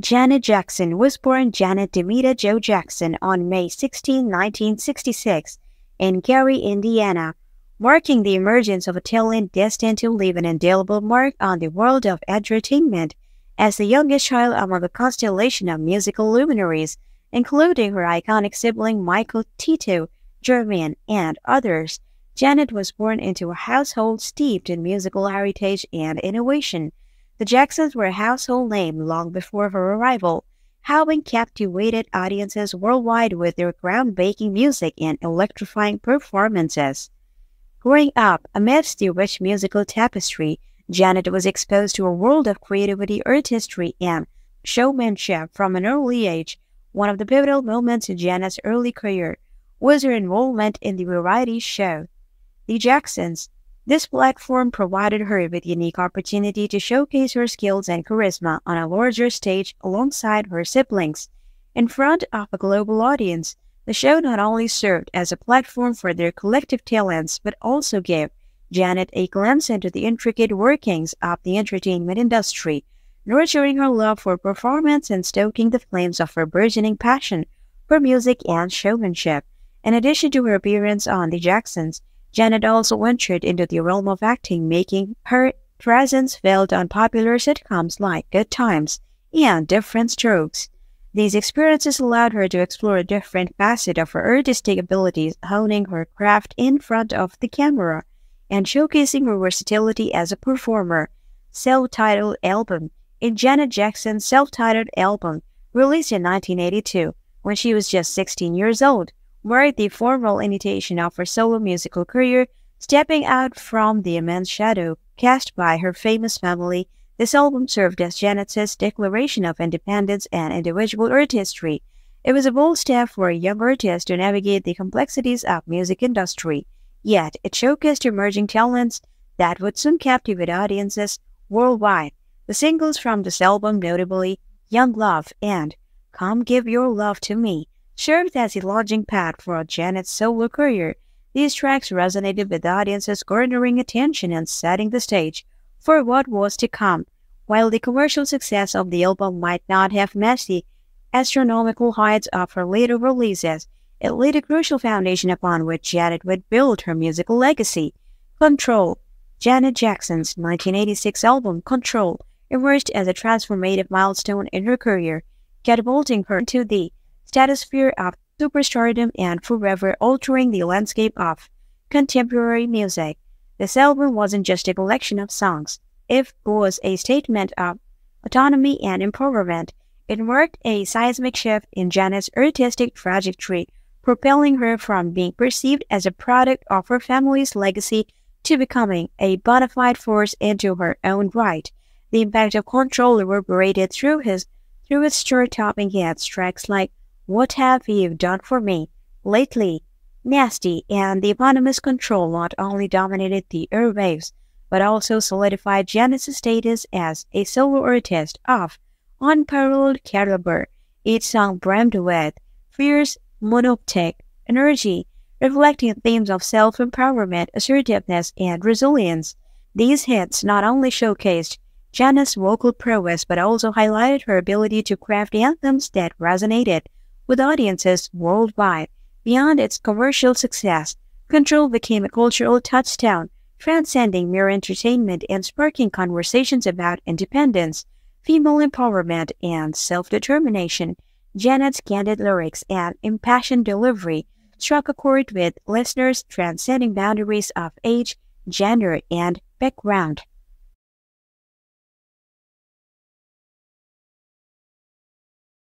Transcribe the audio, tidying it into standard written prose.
Janet Jackson was born Janet Demita Jo Jackson on May 16, 1966, in Gary, Indiana, marking the emergence of a talent destined to leave an indelible mark on the world of entertainment. As the youngest child among a constellation of musical luminaries, including her iconic sibling Michael, Tito, Jermaine, and others, Janet was born into a household steeped in musical heritage and innovation. The Jacksons were a household name long before her arrival, having captivated audiences worldwide with their groundbreaking music and electrifying performances. Growing up amidst the rich musical tapestry, Janet was exposed to a world of creativity, artistry, and showmanship from an early age. One of the pivotal moments in Janet's early career was her involvement in the variety show The Jacksons. This platform provided her with unique opportunity to showcase her skills and charisma on a larger stage alongside her siblings. In front of a global audience, the show not only served as a platform for their collective talents but also gave Janet a glimpse into the intricate workings of the entertainment industry, nurturing her love for performance and stoking the flames of her burgeoning passion for music and showmanship. In addition to her appearance on The Jacksons, Janet also ventured into the realm of acting, making her presence felt on popular sitcoms like Good Times and Different Strokes. These experiences allowed her to explore a different facet of her artistic abilities, honing her craft in front of the camera and showcasing her versatility as a performer. Self-titled album. In Janet Jackson's self-titled album, released in 1982, when she was just 16 years old, marked the formal initiation of her solo musical career, stepping out from the immense shadow cast by her famous family. This album served as Janet's declaration of independence and individual artistry. It was a bold step for a young artist to navigate the complexities of music industry, yet it showcased emerging talents that would soon captivate audiences worldwide. The singles from this album, notably Young Love and Come Give Your Love to Me, served as a launching pad for Janet's solo career. These tracks resonated with audiences, garnering attention and setting the stage for what was to come. While the commercial success of the album might not have matched the astronomical heights of her later releases, it laid a crucial foundation upon which Janet would build her musical legacy. Control. Janet Jackson's 1986 album, Control, emerged as a transformative milestone in her career, catapulting her into the stratosphere of superstardom and forever altering the landscape of contemporary music. This album wasn't just a collection of songs. It was a statement of autonomy and empowerment. It marked a seismic shift in Janet's artistic trajectory, propelling her from being perceived as a product of her family's legacy to becoming a bona fide force into her own right. The impact of Control reverberated through its chart-topping hits, tracks like What Have You Done For Me, Lately, Nasty, and the eponymous Control not only dominated the airwaves, but also solidified Janet's status as a solo artist of unparalleled caliber. Each song brimmed with fierce, monoptic energy, reflecting themes of self-empowerment, assertiveness, and resilience. These hits not only showcased Janet's vocal prowess but also highlighted her ability to craft anthems that resonated with audiences worldwide. Beyond its commercial success, Control became a cultural touchstone, transcending mere entertainment and sparking conversations about independence, female empowerment, and self-determination. Janet's candid lyrics and impassioned delivery struck a chord with listeners, transcending boundaries of age, gender, and background.